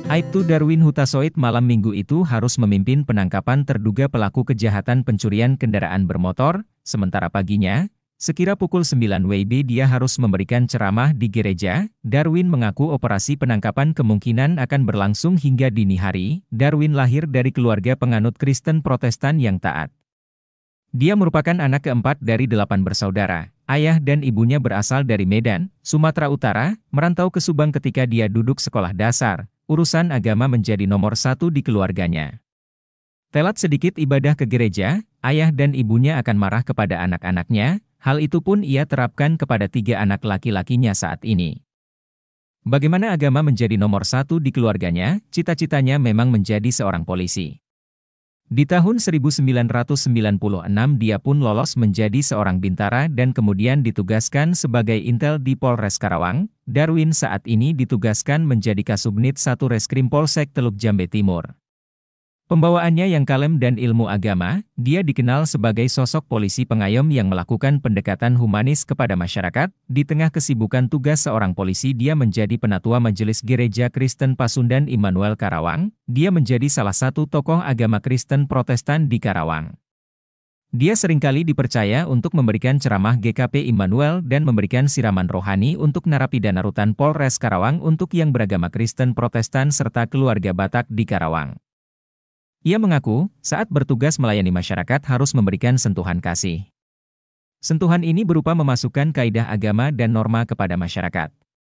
Aibtu Darwin Hutasoit malam minggu itu harus memimpin penangkapan terduga pelaku kejahatan pencurian kendaraan bermotor, sementara paginya, sekira pukul 9 WIB dia harus memberikan ceramah di gereja. Darwin mengaku operasi penangkapan kemungkinan akan berlangsung hingga dini hari. Darwin lahir dari keluarga penganut Kristen Protestan yang taat. Dia merupakan anak keempat dari 8 bersaudara. Ayah dan ibunya berasal dari Medan, Sumatera Utara, merantau ke Subang ketika dia duduk sekolah dasar. Urusan agama menjadi nomor satu di keluarganya. Telat sedikit ibadah ke gereja, ayah dan ibunya akan marah kepada anak-anaknya, hal itu pun ia terapkan kepada 3 anak laki-lakinya saat ini. Bagaimana agama menjadi nomor satu di keluarganya, cita-citanya memang menjadi seorang polisi. Di tahun 1996 dia pun lolos menjadi seorang bintara dan kemudian ditugaskan sebagai intel di Polres Karawang. Darwin saat ini ditugaskan menjadi Kasubnit 1 Reskrim Polsek Teluk Jambe Timur. Pembawaannya yang kalem dan ilmu agama, dia dikenal sebagai sosok polisi pengayom yang melakukan pendekatan humanis kepada masyarakat. Di tengah kesibukan tugas seorang polisi dia menjadi penatua Majelis Gereja Kristen Pasundan Immanuel Karawang. Dia menjadi salah satu tokoh agama Kristen Protestan di Karawang. Dia seringkali dipercaya untuk memberikan ceramah GKP Immanuel dan memberikan siraman rohani untuk narapidana rutan Polres Karawang untuk yang beragama Kristen Protestan serta keluarga Batak di Karawang. Ia mengaku, saat bertugas melayani masyarakat harus memberikan sentuhan kasih. Sentuhan ini berupa memasukkan kaidah agama dan norma kepada masyarakat.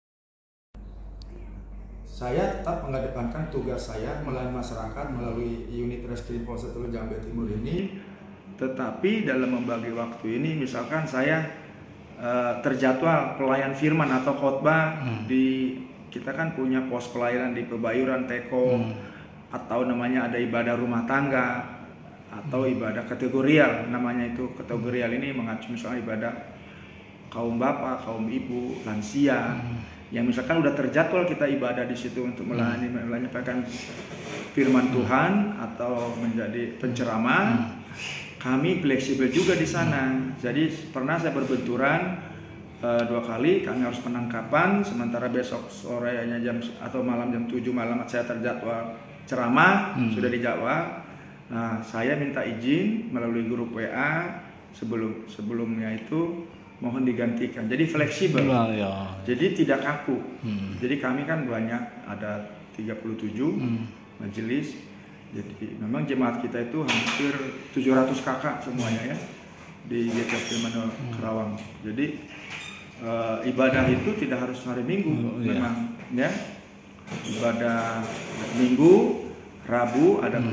Saya tetap mengedepankan tugas saya melayani masyarakat melalui unit Reskrim Polsek Teluk Jambe Timur ini. Tetapi dalam membagi waktu ini, misalkan saya terjadwal pelayan firman atau khotbah di kita kan punya pos pelayanan di Pebayuran, Teko. Atau namanya ada ibadah rumah tangga atau ibadah kategorial, namanya itu kategorial ini mengacu misalnya ibadah kaum bapak, kaum ibu, lansia yang misalkan udah terjadwal kita ibadah di situ untuk menyampaikan firman Tuhan atau menjadi penceramah, kami fleksibel juga di sana. Jadi pernah saya berbenturan 2 kali, kami harus penangkapan, sementara besok sorenya jam atau malam jam 7 malam saya terjadwal ceramah, sudah dijawab. Nah, saya minta izin melalui grup WA sebelumnya itu mohon digantikan. Jadi fleksibel. Ya. Jadi tidak kaku. Jadi kami kan banyak, ada 37 majelis. Jadi memang jemaat kita itu hampir 700 kakak semuanya ya di GKP Immanuel Karawang. Jadi ibadah itu tidak harus hari Minggu memang ya. Ibadah Minggu, Rabu ada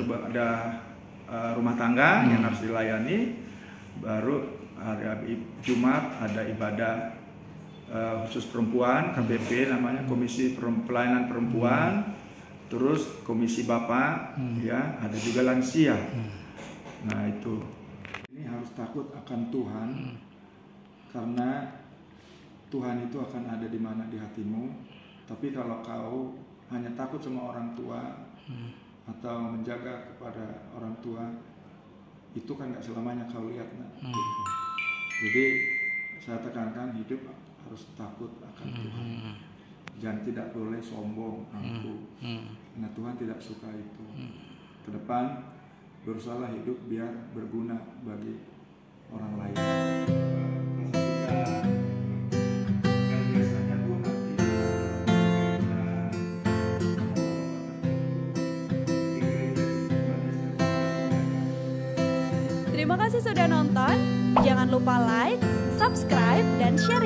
rumah tangga yang harus dilayani, baru hari Jumat ada ibadah khusus perempuan, KPP namanya, Komisi Pelayanan Perempuan, terus Komisi Bapak, ya ada juga lansia. Nah itu, ini harus takut akan Tuhan, karena Tuhan itu akan ada di mana di hatimu. Tapi kalau kau hanya takut sama orang tua atau menjaga kepada orang tua, itu kan gak selamanya kau lihat. Jadi saya tekankan hidup harus takut akan Tuhan. Jangan tidak boleh sombong, angkuh. Karena Tuhan tidak suka itu. Ke depan berusaha hidup biar berguna bagi orang lain. Terima kasih sudah nonton. Jangan lupa like, subscribe, dan share.